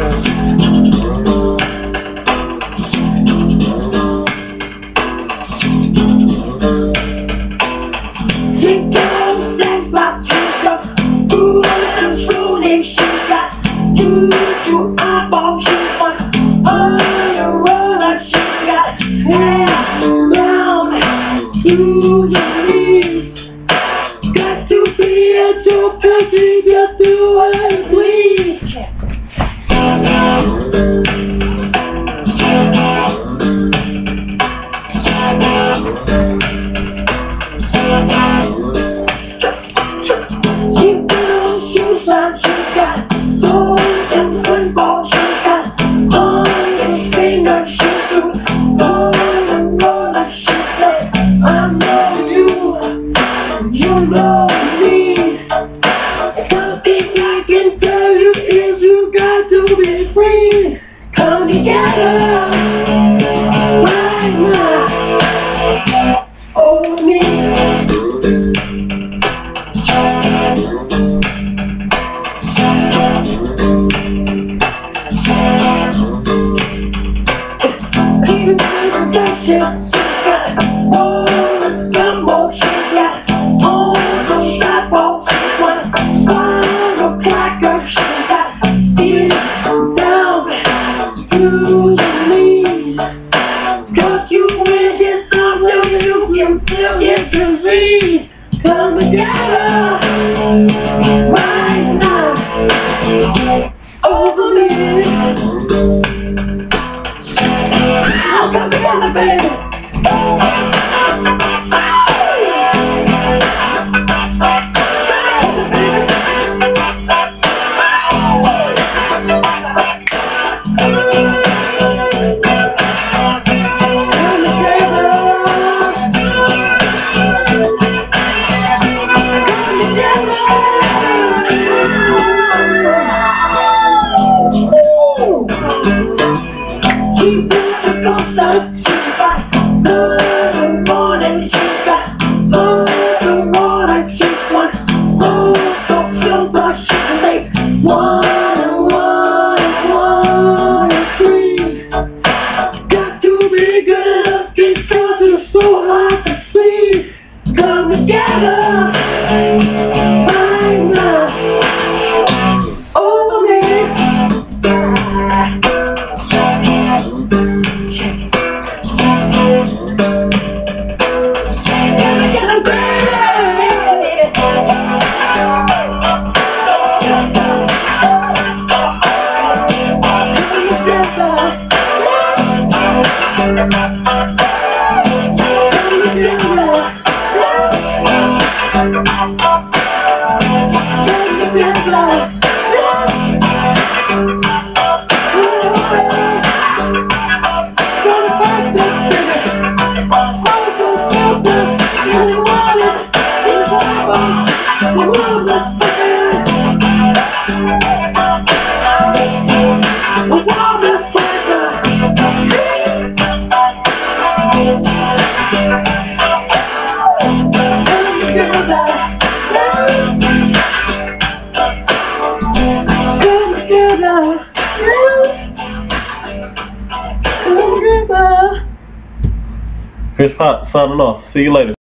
Got to be a true country, just do what I please. She put on shoes on, she got gold and football, she got on her finger, she threw on the roller, she said, I know you, you know me. Something I can tell you is you got to be free. Come together right now over me. Even protection, she got all the gumbo, she got all the sidewalks, she got all the clackers, she got it down to the knees. Cause you win this something you can feel your disease. Come together right now over me. Come together, baby. She got the concert, she got the morning, she got the water, she wants the silver, she can make water, free. Got to be good enough because it's so hard to see. Come together right now over me. Chris Hot signing off. See you later.